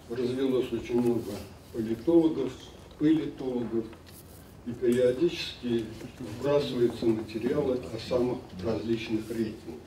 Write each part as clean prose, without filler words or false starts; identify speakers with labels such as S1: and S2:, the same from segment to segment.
S1: развелось очень много политологов, политологов, и периодически вбрасываются материалы о самых различных рейтингах.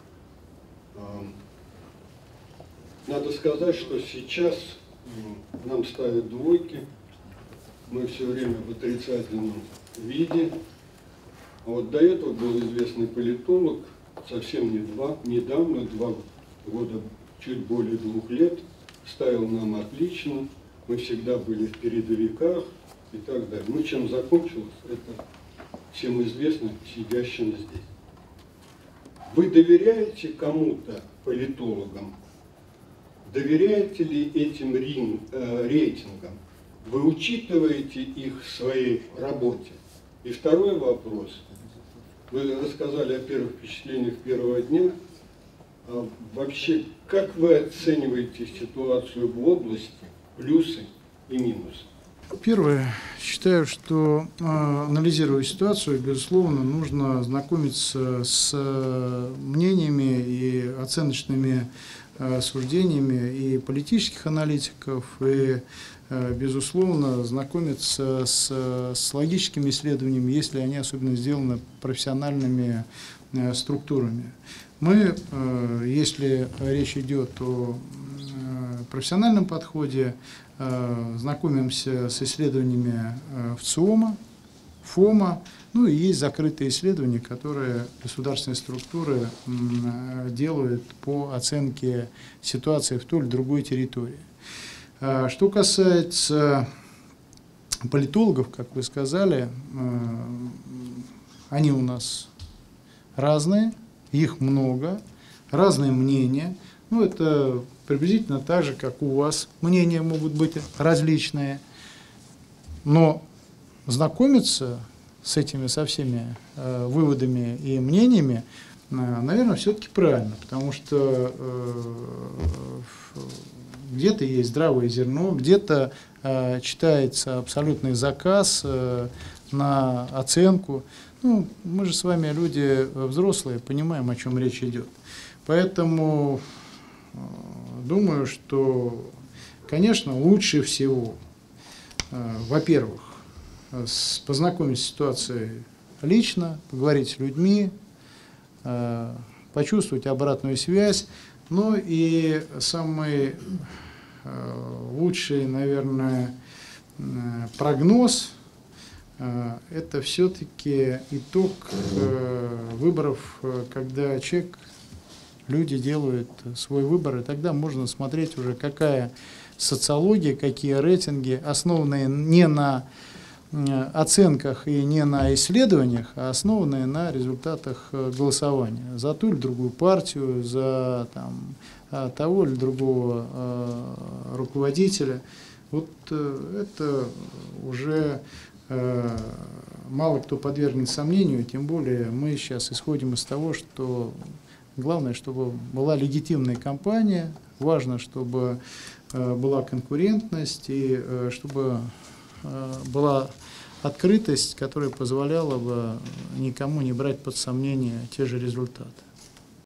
S1: Надо сказать, что сейчас нам ставят двойки, мы все время в отрицательном виде. А вот до этого был известный политолог, совсем недавно, 2 года, чуть более 2 лет, ставил нам отлично, мы всегда были в передовиках и так далее. Ну, чем закончилось, это всем известно сидящим здесь. Вы доверяете кому-то, политологам? Доверяете ли этим рейтингам? Вы учитываете их в своей работе? И второй вопрос. Вы рассказали о первых впечатлениях первого дня. А вообще, как вы оцениваете ситуацию в области, плюсы и минусы?
S2: Первое, считаю, что, анализируя ситуацию, безусловно, нужно знакомиться с мнениями и оценочными суждениями и политических аналитиков, и, безусловно, знакомиться с логическими исследованиями, если они особенно сделаны профессиональными структурами. Мы, если речь идет о профессиональном подходе, знакомимся с исследованиями ВЦИОМа, ФОМа, ну и есть закрытые исследования, которые государственные структуры делают по оценке ситуации в той или другой территории. Что касается политологов, как вы сказали, они у нас разные, их много, разные мнения. Ну, это приблизительно так же, как у вас мнения могут быть различные. Но знакомиться со всеми выводами и мнениями, наверное, все-таки правильно, потому что где-то есть здравое зерно, где-то читается абсолютный заказ на оценку. Ну, мы же с вами люди взрослые, понимаем, о чем речь идет. Поэтому думаю, что, конечно, лучше всего, во-первых, познакомиться с ситуацией лично, поговорить с людьми, почувствовать обратную связь. Ну и самый лучший, наверное, прогноз – это все-таки итог выборов, когда люди делают свой выбор, и тогда можно смотреть уже, какая социология, какие рейтинги, основанные не на оценках и не на исследованиях, а основанные на результатах голосования за ту или другую партию, за того или другого руководителя. Вот это уже мало кто подвергнет сомнению, тем более мы сейчас исходим из того, что главное, чтобы была легитимная кампания, важно, чтобы была конкурентность и чтобы была открытость, которая позволяла бы никому не брать под сомнение те же результаты.